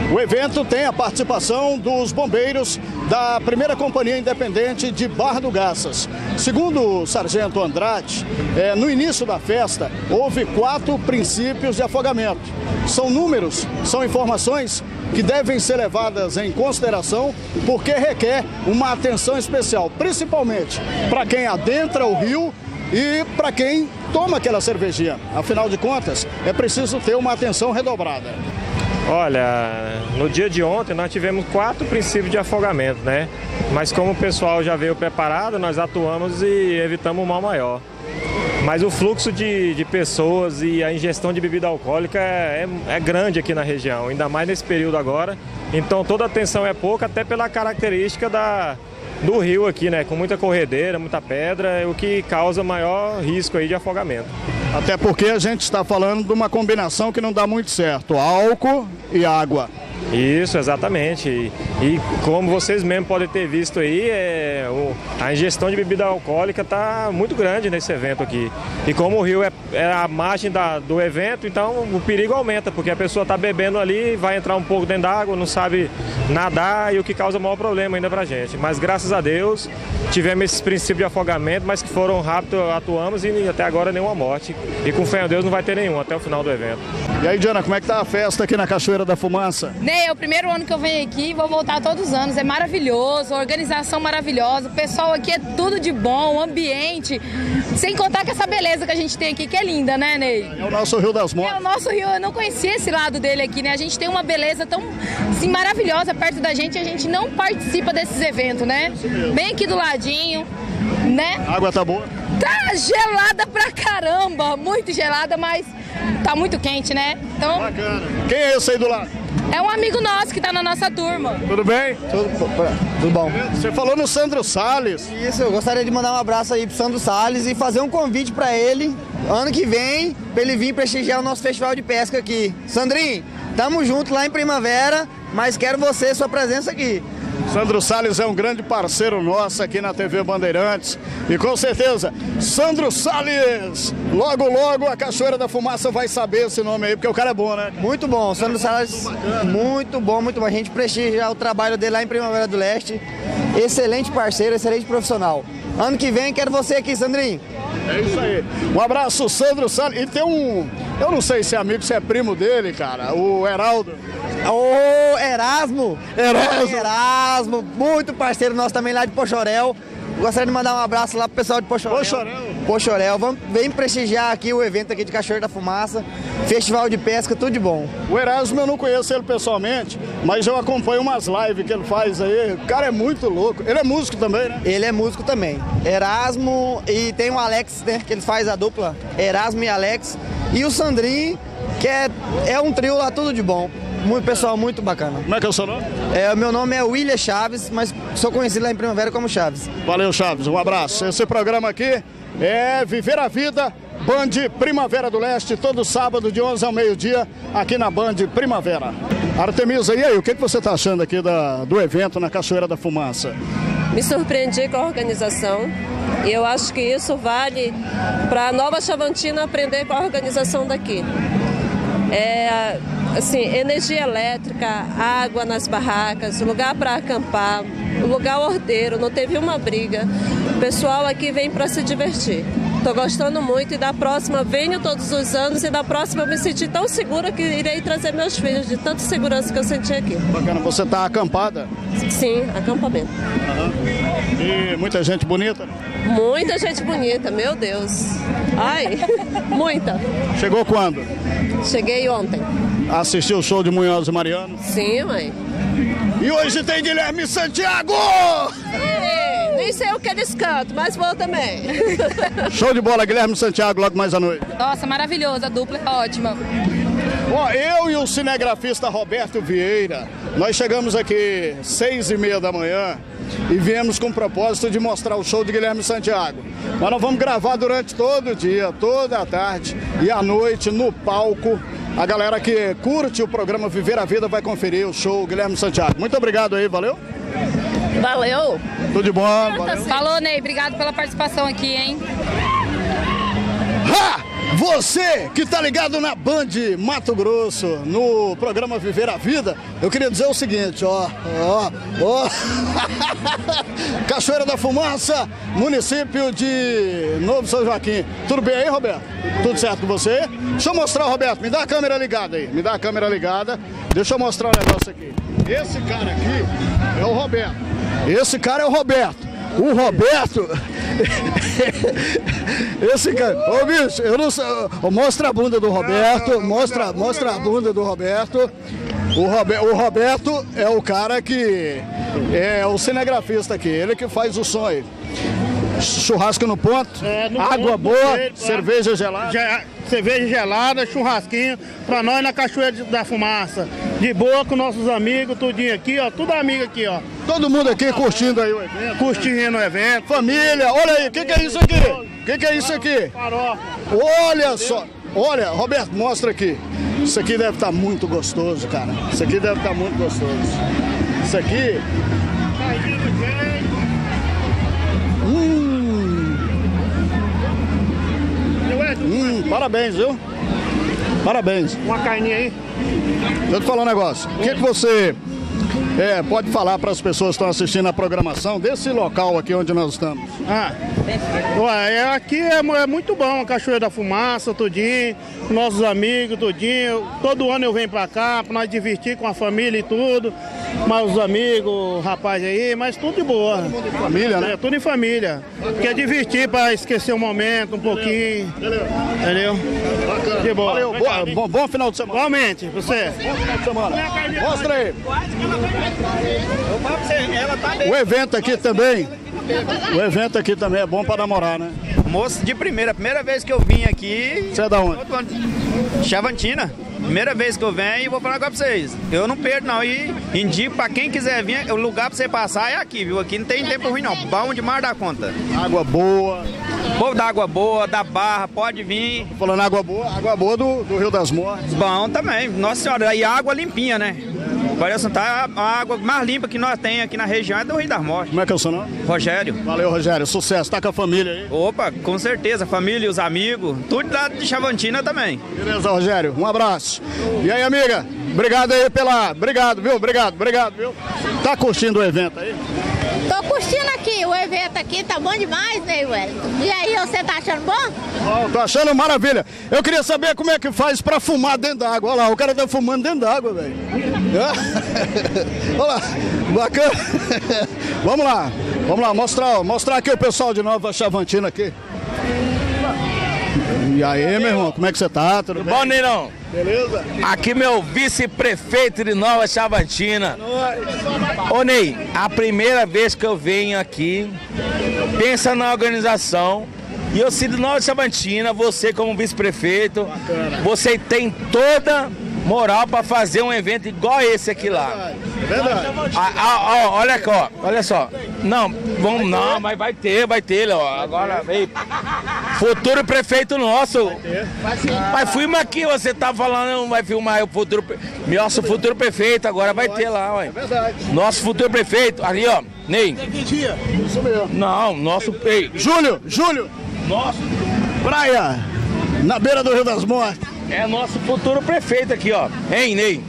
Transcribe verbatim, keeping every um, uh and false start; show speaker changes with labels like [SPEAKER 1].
[SPEAKER 1] O evento tem a participação dos bombeiros da primeira Companhia Independente de Barra do Garças. Segundo o sargento Andrade, é, no início da festa houve quatro princípios de afogamento. São números, são informações que devem ser levadas em consideração porque requer uma atenção especial, principalmente para quem adentra o rio e para quem toma aquela cervejinha. Afinal de contas, é preciso ter uma atenção redobrada.
[SPEAKER 2] Olha, no dia de ontem nós tivemos quatro princípios de afogamento, né? Mas como o pessoal já veio preparado, nós atuamos e evitamos um mal maior. Mas o fluxo de, de pessoas e a ingestão de bebida alcoólica é, é, é grande aqui na região, ainda mais nesse período agora. Então toda a atenção é pouca, até pela característica da, do rio aqui, né? Com muita corredeira, muita pedra, é o que causa maior risco aí de afogamento.
[SPEAKER 1] Até porque a gente está falando de uma combinação que não dá muito certo, álcool e água.
[SPEAKER 2] Isso, exatamente. E, e como vocês mesmos podem ter visto aí, é, o, a ingestão de bebida alcoólica está muito grande nesse evento aqui. E como o rio é, é a margem da, do evento, então o perigo aumenta, porque a pessoa está bebendo ali, vai entrar um pouco dentro d'água, não sabe nadar, e o que causa maior problema ainda pra gente. Mas graças a Deus tivemos esses princípios de afogamento, mas que foram rápidos, atuamos e até agora nenhuma morte. E com fé em Deus não vai ter nenhum até o final do evento.
[SPEAKER 1] E aí, Diana, como é que tá a festa aqui na Cachoeira da Fumaça?
[SPEAKER 3] Ney, é o primeiro ano que eu venho aqui e vou voltar todos os anos. É maravilhoso, a organização maravilhosa, o pessoal aqui é tudo de bom, o ambiente. Sem contar com essa beleza que a gente tem aqui, que é linda, né, Ney?
[SPEAKER 1] É o nosso Rio das Motos.
[SPEAKER 3] É o nosso rio, eu não conhecia esse lado dele aqui, né? A gente tem uma beleza tão assim, maravilhosa perto da gente e a gente não participa desses eventos, né? Bem aqui do ladinho, né?
[SPEAKER 1] A água tá boa?
[SPEAKER 3] Tá gelada pra caramba, muito gelada, mas tá muito quente, né? Então,
[SPEAKER 1] bacana. Quem é esse aí do lado?
[SPEAKER 3] é um amigo nosso que tá na nossa turma.
[SPEAKER 1] Tudo bem?
[SPEAKER 4] Tudo, tudo bom.
[SPEAKER 1] Você falou no Sandro Salles.
[SPEAKER 4] Isso, eu gostaria de mandar um abraço aí pro Sandro Salles e fazer um convite pra ele, ano que vem, pra ele vir prestigiar o nosso festival de pesca aqui. Sandrinho, tamo junto lá em Primavera, mas quero você, sua presença aqui.
[SPEAKER 1] Sandro Salles é um grande parceiro nosso aqui na T V Bandeirantes e com certeza, Sandro Salles, logo logo a Cachoeira da Fumaça vai saber esse nome aí, porque o cara é bom, né?
[SPEAKER 4] Muito bom, Sandro Salles, muito bom, muito bom, a gente prestigia o trabalho dele lá em Primavera do Leste, excelente parceiro, excelente profissional. Ano que vem quero você aqui, Sandrinho.
[SPEAKER 1] É isso aí. Um abraço, Sandro Salles. E tem um, eu não sei se é amigo, se é primo dele, cara, o Heraldo.
[SPEAKER 4] Ô, Erasmo!
[SPEAKER 1] Erasmo!
[SPEAKER 4] Erasmo, muito parceiro nosso também lá de Pochorel. Gostaria de mandar um abraço lá pro pessoal de Pochorel.
[SPEAKER 1] Pochorel?
[SPEAKER 4] Pochorel. Vamos, vem prestigiar aqui o evento aqui de Cachoeira da Fumaça, festival de pesca, tudo de bom.
[SPEAKER 1] O Erasmo eu não conheço ele pessoalmente, mas eu acompanho umas lives que ele faz aí. O cara é muito louco. Ele é músico também, né?
[SPEAKER 4] Ele é músico também. Erasmo e tem o Alex, né, que eles fazem a dupla, Erasmo e Alex. E o Sandrinho, que é, é um trio lá, tudo de bom. Muito, pessoal muito bacana.
[SPEAKER 1] Como é que é o seu nome?
[SPEAKER 4] É, o meu nome é William Chaves, mas sou conhecido lá em Primavera como Chaves.
[SPEAKER 1] Valeu, Chaves. Um abraço. Esse programa aqui é Viver a Vida, Band Primavera do Leste, todo sábado de onze ao meio-dia, aqui na Band Primavera. Artemisa, e aí, o que você está achando aqui da, do evento na Cachoeira da Fumaça?
[SPEAKER 5] Me surpreendi com a organização e eu acho que isso vale para a Nova Chavantina aprender com a organização daqui. É, assim, energia elétrica, água nas barracas, lugar para acampar, lugar ordeiro, não teve uma briga. O pessoal aqui vem para se divertir. Estou gostando muito e da próxima venho todos os anos e da próxima eu me senti tão segura que irei trazer meus filhos de tanta segurança que eu senti aqui.
[SPEAKER 1] Bacana, você está acampada?
[SPEAKER 5] Sim, acampamento.
[SPEAKER 1] Uhum. E muita gente bonita?
[SPEAKER 5] Muita gente bonita, meu Deus. Ai, muita.
[SPEAKER 1] Chegou quando?
[SPEAKER 5] Cheguei ontem.
[SPEAKER 1] Assistiu o show de Munhoz e Mariano?
[SPEAKER 5] Sim, mãe.
[SPEAKER 1] E hoje tem Guilherme Santiago!
[SPEAKER 5] Ei, nem sei o que eles cantam, mas vou também.
[SPEAKER 1] Show de bola, Guilherme Santiago, logo mais à noite.
[SPEAKER 3] Nossa, maravilhoso, a dupla é ótima.
[SPEAKER 1] Ó, eu e o cinegrafista Roberto Vieira, nós chegamos aqui seis e meia da manhã e viemos com o propósito de mostrar o show de Guilherme Santiago. Mas nós vamos gravar durante todo o dia, toda a tarde e à noite no palco. A galera que curte o programa Viver a Vida vai conferir o show Guilherme Santiago. Muito obrigado aí, valeu?
[SPEAKER 5] Valeu.
[SPEAKER 1] Tudo de bom, valeu.
[SPEAKER 3] Falou, Ney, obrigado pela participação aqui, hein?
[SPEAKER 1] Ha! Você que tá ligado na Band Mato Grosso, no programa Viver a Vida, eu queria dizer o seguinte, ó, ó, ó, Cachoeira da Fumaça, município de Novo São Joaquim. Tudo bem aí, Roberto? Tudo certo com você? Deixa eu mostrar, Roberto, me dá a câmera ligada aí, me dá a câmera ligada, deixa eu mostrar um negócio aqui. Esse cara aqui é o Roberto, esse cara é o Roberto. O Roberto, esse cara, ô bicho, eu não sei, mostra a bunda do Roberto, mostra, mostra a bunda do Roberto. O, Robe, o Roberto é o cara que é o cinegrafista aqui, ele que faz o som aí. Churrasco no ponto, é, no água ponto, boa, peito, cerveja gelada.
[SPEAKER 6] Já, cerveja gelada, churrasquinho, pra nós na Cachoeira da Fumaça. De boa com nossos amigos, tudinho aqui, ó, tudo amigo aqui, ó.
[SPEAKER 1] Todo mundo aqui curtindo aí o evento.
[SPEAKER 6] Curtindo o evento.
[SPEAKER 1] Família, olha aí, o que, que é isso aqui? O que, que é isso aqui?
[SPEAKER 6] Farofa.
[SPEAKER 1] Olha só, olha, Roberto, mostra aqui. Isso aqui deve estar muito gostoso, cara. Isso aqui deve estar muito gostoso. Isso aqui... Hum... Hum, parabéns, viu? Parabéns.
[SPEAKER 6] Uma carninha aí.
[SPEAKER 1] Deixa eu te falar um negócio. O que, que você é, pode falar para as pessoas que estão assistindo a programação desse local aqui onde nós estamos?
[SPEAKER 6] Ah, ué, aqui é, é muito bom, a Cachoeira da Fumaça, tudinho, nossos amigos, tudinho. Todo ano eu venho para cá para nós divertir com a família e tudo. Mas os amigos, rapaz aí, mas tudo de boa.
[SPEAKER 1] Todo mundo em família, né?
[SPEAKER 6] É, tudo em família. Quer divertir para esquecer o momento um pouquinho. Entendeu? Entendeu?
[SPEAKER 1] Bacana.
[SPEAKER 6] De boa.
[SPEAKER 1] Valeu, boa, bom, bom final de semana.
[SPEAKER 6] Igualmente, você.
[SPEAKER 1] Bom final de semana. Mostra aí. O evento aqui também. O evento aqui também é bom para namorar, né?
[SPEAKER 7] Moço de primeira, primeira vez que eu vim aqui.
[SPEAKER 1] Você é da onde?
[SPEAKER 7] Chavantina. Primeira vez que eu venho e vou falar agora pra vocês. Eu não perdo não, e indico pra quem quiser vir, o lugar pra você passar é aqui, viu? Aqui não tem tempo ruim não, bom demais da conta.
[SPEAKER 1] Água boa.
[SPEAKER 7] Povo da água boa, da Barra, pode vir.
[SPEAKER 1] Falando água boa, água boa do, do Rio das Mortes.
[SPEAKER 7] Bom também, nossa senhora, e água limpinha, né? Parece tá a água mais limpa que nós temos aqui na região é do Rio das Mortes.
[SPEAKER 1] Como é que é o seu nome?
[SPEAKER 7] Rogério.
[SPEAKER 1] Valeu, Rogério. Sucesso. Tá com a família aí?
[SPEAKER 7] Opa, com certeza. Família, os amigos, tudo lá de Chavantina também.
[SPEAKER 1] Beleza, Rogério. Um abraço. E aí, amiga? Obrigado aí pela... Obrigado, viu? Obrigado, obrigado, viu? Tá curtindo o evento aí?
[SPEAKER 8] Tô curtindo aqui, o evento aqui tá bom demais, né, Wellington? E aí, você tá achando bom?
[SPEAKER 1] Bom, tô achando maravilha. Eu queria saber como é que faz pra fumar dentro d'água. Olha lá, o cara tá fumando dentro d'água, velho. Olha lá, bacana. Vamos lá, vamos lá, mostrar, mostrar aqui o pessoal de Nova Chavantina aqui. E aí, meu irmão, como é que você tá? Tudo bem?
[SPEAKER 9] Bom, Neirão?
[SPEAKER 1] Beleza?
[SPEAKER 9] Aqui meu vice-prefeito de Nova Chavantina. Ô, Ney, a primeira vez que eu venho aqui, pensa na organização. E eu sinto Nova Chavantina, você como vice-prefeito, você tem toda moral para fazer um evento igual esse aqui lá.
[SPEAKER 1] Verdade.
[SPEAKER 9] Ah, ah, ah, olha aqui, ó, olha só. Não, vamos não, mas vai ter, vai ter, ó. Agora, ei, futuro prefeito nosso. Mas filma aqui, você tá falando, vai filmar o futuro, nosso futuro prefeito, agora vai ter lá, ué.
[SPEAKER 1] É verdade.
[SPEAKER 9] Nosso futuro prefeito, ali, ó, Ney.
[SPEAKER 1] Que dia? Isso mesmo.
[SPEAKER 9] Não, nosso, ei,
[SPEAKER 1] Júlio, Júlio.
[SPEAKER 9] nosso,
[SPEAKER 1] Praia, na beira do Rio das Mortes.
[SPEAKER 9] é nosso futuro prefeito aqui, ó. Hein, Ney?